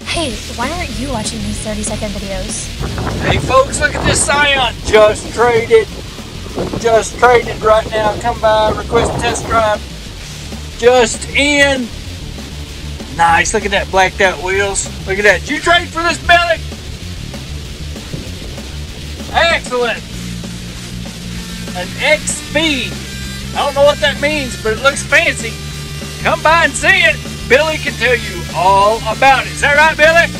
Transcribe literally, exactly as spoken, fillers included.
Hey, why aren't you watching these thirty second videos? Hey folks, look at this Scion. Just traded. Just traded right now. Come by, request a test drive. Just in. Nice. Look at that blacked out wheels. Look at that. Did you trade for this, Billy? Excellent. An X B. I don't know what that means, but it looks fancy. Come by and see it. Billy can tell you all about it. Is that right, Billy?